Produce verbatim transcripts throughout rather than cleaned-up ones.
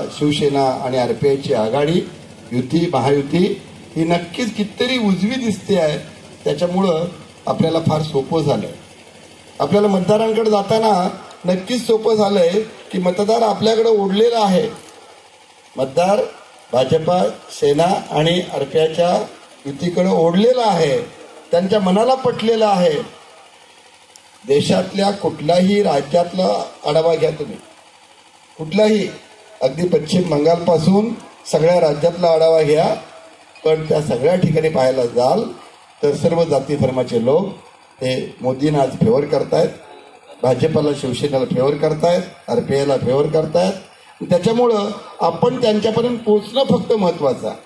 शिवसेना आणि आरपीआयची आघाडी युती महायुती ही नक्कीच कितीतरी उजवी दिसते आहे. त्याच्यामुळं आपल्याला फार सोपं झालंय. आपल्याला मतदारांकडे जाताना नक्कीच सोपं झालंय की मतदार आपल्याकडे ओढलेला आहे. मतदार भाजपा सेना आणि आरपीआयच्या युतीकडे ओढलेला आहे. त्यांच्या मनाला पटलेलं आहे. देशातल्या कुठल्याही राज्यातला आढावा घ्या तुम्ही, कुठलाही, अगदी पश्चिम बंगालपासून सगळ्या राज्यातला आढावा घ्या, पण त्या सगळ्या ठिकाणी पाहायला जाल तर सर्व जाती धर्माचे लोक हे मोदींना आज फेवर करतायत, भाजपला शिवसेनेला फेवर करतायत, आरपीआयला फेवर करतायत. त्याच्यामुळं आपण त्यांच्यापर्यंत पोहोचणं फक्त महत्वाचं आहे.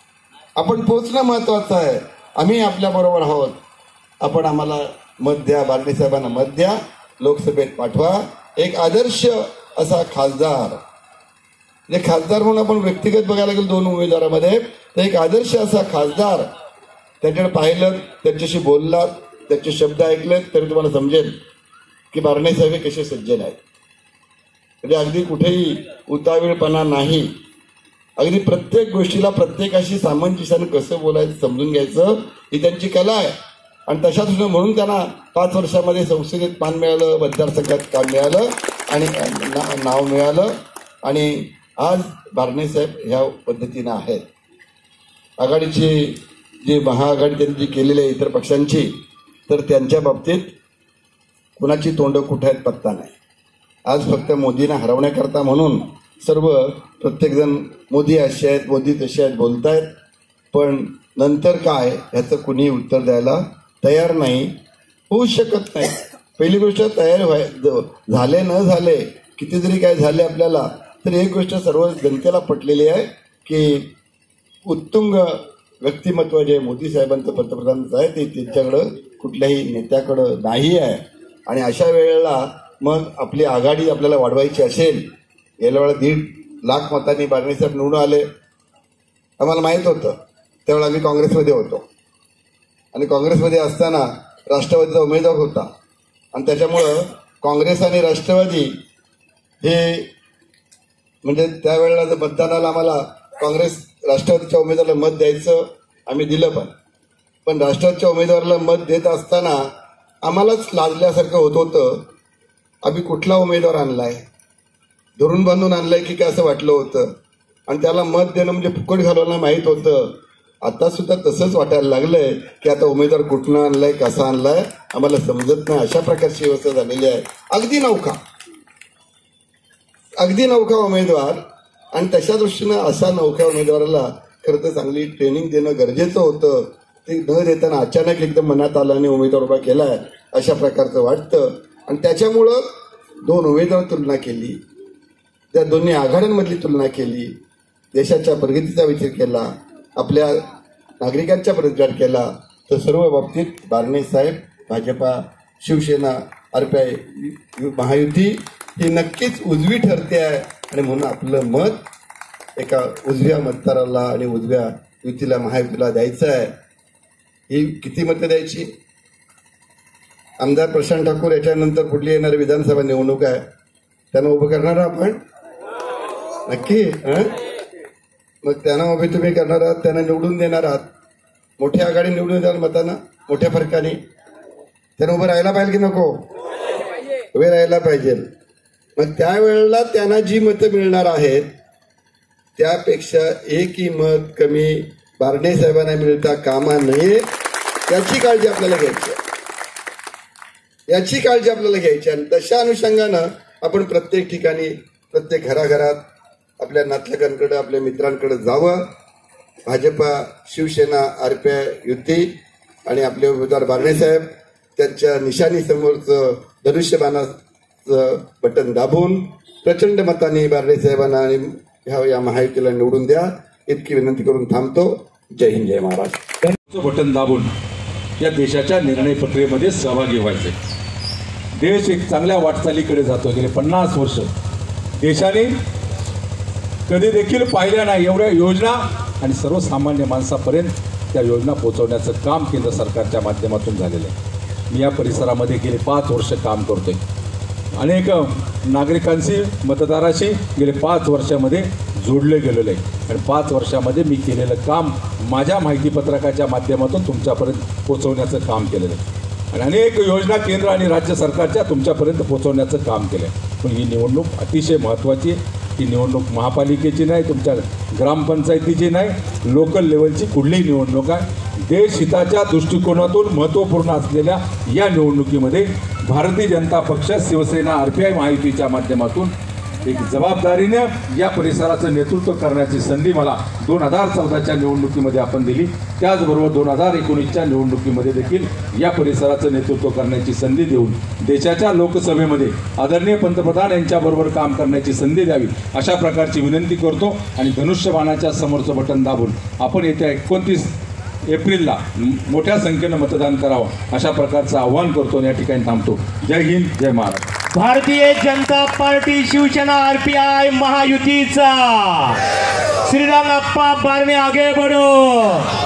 आपण पोहोचणं महत्वाचं आहे. आम्ही आपल्याबरोबर आहोत. आपण आम्हाला मत द्या, बारणे साहेबांना मत द्या, लोकसभेत पाठवा. एक आदर्श असा खासदार, म्हणजे खासदार म्हणून आपण व्यक्तिगत बघायला गेलो दोन उमेदवारांमध्ये, तर एक आदर्श असा खासदार त्याच्याकडे पाहिलं, त्यांच्याशी बोललात, त्याचे शब्द ऐकलेत तरी तुम्हाला समजेल की बारणे साहेब हे कसे सज्जन आहेत. म्हणजे अगदी कुठेही उतावीळपणा नाही. अगदी प्रत्येक गोष्टीला प्रत्येकाशी सामंजस्याने कसं बोलायचं, समजून घ्यायचं, ही त्यांची कला आहे. आणि तशाच म्हणून त्यांना पाच वर्षामध्ये संसदेत मान मिळालं, मतदारसंघात काम मिळालं आणि नाव मिळालं. आणि आज बारणे साहेब ह्या पद्धतीनं आहेत. आघाडीची जी महाआघाडी त्यांनी जी केलेली आहे इतर पक्षांची, तर त्यांच्या बाबतीत कुणाची तोंड कुठे आहेत पत्ता नाही. आज फक्त मोदींना हरवण्याकरता म्हणून सर्व प्रत्येकजण मोदी असे आहेत, मोदी तसे आहेत बोलतायत, पण नंतर काय ह्याचं कुणी उत्तर द्यायला तयार नाही, होऊ शकत नाही. पहिली गोष्ट, तयार व्हाय झाले न झाले, किती जरी काय झाले आपल्याला, तर एक गोष्ट सर्व जनतेला पटलेली आहे की उत्तुंग व्यक्तिमत्व जे मोदी साहेबांचं पंतप्रधानाचं आहे ते त्यांच्याकडं कुठल्याही नेत्याकडं नाही आहे. आणि अशा वेळेला मग आपली आघाडी आपल्याला वाढवायची असेल, गेल्या वेळेला दीड लाख मतांनी बारणे साहेब निवडून आले, आम्हाला माहीत होतं. त्यावेळेला आम्ही काँग्रेसमध्ये होतो आणि काँग्रेसमध्ये असताना राष्ट्रवादीचा उमेदवार होता. आणि त्याच्यामुळं काँग्रेस आणि राष्ट्रवादी हे म्हणजे त्यावेळेला जर मतदानाला आम्हाला काँग्रेस राष्ट्रवादीच्या उमेदवाराला मत द्यायचं, आम्ही दिलं. पण पण राष्ट्रवादीच्या उमेदवाराला मत देत असताना आम्हालाच लाजल्यासारखं होत होतं. आम्ही कुठला उमेदवार आणलाय, धरून बांधून आणलाय की काय असं वाटलं होतं. आणि त्याला मत देणं म्हणजे फुकट घालवायला माहीत होतं. आता सुद्धा तसंच वाटायला लागलंय की आता उमेदवार कुठनं आणलाय, कसा आणलाय आम्हाला समजत नाही, अशा प्रकारची व्यवस्था झालेली आहे. अगदी नौका अगदी नौका उमेदवार. आणि तशा दृष्टीनं अशा नौका उमेदवाराला खरं तर चांगली ट्रेनिंग देणं गरजेचं होतं. ते न देताना अचानक एकदम मनात आलं आणि उमेदवार उभा केलाय अशा प्रकारचं वाटतं. आणि त्याच्यामुळं दोन उमेदवार तुलना केली, त्या दोन्ही आघाड्यांमधली तुलना केली, देशाच्या प्रगतीचा विचार केला, आपल्या नागरिकांचा विचार केला, तर सर्व बाबतीत बारणे साहेब, भाजपा, शिवसेना, आरपीआय महायुती ही नक्कीच उजवी ठरते आहे. आणि म्हणून आपलं मत एका उजव्या मतदाराला आणि उजव्या युतीला, महायुतीला द्यायचं आहे. ही किती मतं द्यायची? आमदार प्रशांत ठाकूर याच्यानंतर पुढली येणारी विधानसभा निवडणूक आहे, त्यांना उभं करणार आपण नक्की. मग त्यांना उभे तुम्ही करणार आहात, त्यांना निवडून देणार आहात, मोठी आघाडी निवडून द्याल मतांना मोठ्या फरकाने. त्यांना उभं राहायला पाहिजे की नको? उभे राहायला पाहिजे. मग त्यावेळेला त्यांना जी मतं मिळणार आहेत त्यापेक्षा एकही मत कमी बारणे साहेबांना मिळता कामा नये, याची काळजी आपल्याला घ्यायची याची काळजी आपल्याला घ्यायची. आणि तशा अनुषंगानं आपण प्रत्येक ठिकाणी, प्रत्येक घराघरात आपल्या नातलगांकडे, आपल्या मित्रांकडे जावं. भाजपा, शिवसेना, आरपीआय युती आणि आपले उमेदवार बारणे साहेब, त्यांच्या निशाणी समोरचं धनुष्यबाणाचं बटन दाबून प्रचंड मतांनी बारणे साहेबांना आणि ह्या या महायुतीला निवडून द्या, इतकी विनंती करून थांबतो. जय हिंद, जय महाराष्ट्र. बटन दाबून या देशाच्या निर्णय प्रक्रियेमध्ये सहभागी व्हायचे. देश एक चांगल्या वाटचालीकडे जातो. गेले पन्नास वर्ष देशाने कधी देखील पाहिल्या नाही एवढ्या योजना आणि सर्वसामान्य माणसापर्यंत त्या योजना पोहोचवण्याचं काम केंद्र सरकारच्या माध्यमातून झालेलं आहे. मी या परिसरामध्ये गेले पाच वर्ष काम करतोय. अनेक नागरिकांशी मतदाराशी गेले पाच वर्षामध्ये जोडले गेलेलो आहे आणि पाच वर्षामध्ये मी केलेलं काम माझ्या माहितीपत्रकाच्या माध्यमातून तुमच्यापर्यंत पोहोचवण्याचं काम केलेलं आहे आणि अनेक योजना केंद्र आणि राज्य सरकारच्या तुमच्यापर्यंत पोहोचवण्याचं काम केलं आहे. पण ही निवडणूक अतिशय महत्त्वाची आहे. ही निवडणूक महापालिकेची नाही, तुमच्या ग्रामपंचायतीची नाही, लोकल लेवलची कुठलीही निवडणूक आहे. देशहिताच्या दृष्टिकोनातून महत्त्वपूर्ण असलेल्या या निवडणुकीमध्ये भारतीय जनता पक्ष, शिवसेना, आर पी आय, महायुतीच्या माध्यमातून एक जबाबदारीनं या परिसराचं नेतृत्व करण्याची संधी मला दोन हजार चौदाच्या निवडणुकीमध्ये आपण दिली. त्याचबरोबर दोन हजार एकोणीसच्या निवडणुकीमध्ये देखील या परिसराचं नेतृत्व करण्याची संधी देऊन देशाच्या लोकसभेमध्ये आदरणीय पंतप्रधान यांच्याबरोबर काम करण्याची संधी द्यावी अशा प्रकारची विनंती करतो आणि धनुष्यबाणाच्या समोरचं बटन दाबून आपण येत्या एकोणतीस एप्रिलला मोठ्या संख्येनं मतदान करावं अशा प्रकारचं आव्हान करतो आणि या ठिकाणी थांबतो. जय हिंद, जय Maharashtra. Bharatiya Janata party, Shivsena, R P I, महायुतीचा श्रीरंगप्पा बारणे आगे बढो.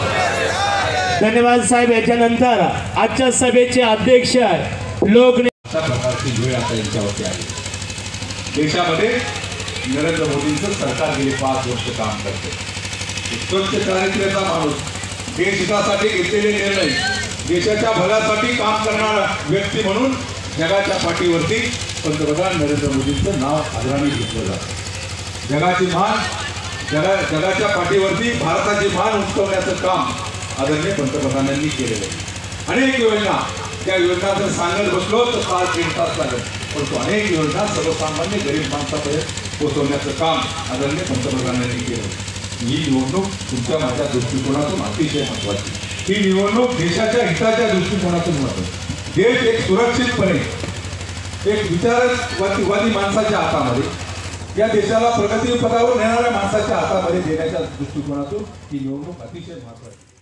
धन्यवाद साहेब. याच्यानंतर आजच्या सभेचे अध्यक्ष लोक अशा प्रकारची वेळ आता यांच्यावरती आली. देशामध्ये नरेंद्र मोदींचं सरकार गेले पाच वर्ष काम करते. स्वच्छ चारित्र्याचा माणूस, देशहितासाठी घेतलेले निर्णय, देशाच्या भल्यासाठी काम करणारा व्यक्ती म्हणून जगाच्या पाठीवरती पंतप्रधान नरेंद्र मोदींचं नाव आदराने घेतलं जातं. जगाची मान जगा जगाच्या पाठीवरती भारताची मान उंचवण्याचं काम आदरणीय पंतप्रधानांनी केलेलं आहे. अनेक योजना, त्या योजना जर सांगत बसलो तर फार तीन तास लागेल, परंतु अनेक योजना सर्वसामान्य गरीब माणसापर्यंत पोहोचवण्याचं काम आदरणीय पंतप्रधानांनी केलं. ही निवडणूक तुमच्या माझ्या दृष्टिकोनातून अतिशय महत्त्वाची. ही निवडणूक देशाच्या हिताच्या दृष्टिकोनातून महत्त्वाची. देश एक सुरक्षितपणे एक विचारवादी माणसाच्या हातामध्ये, या देशाला प्रगती पदावर नेणाऱ्या माणसाच्या हातामध्ये देण्याच्या दृष्टिकोनातून ही निवडणूक अतिशय महत्त्वाची.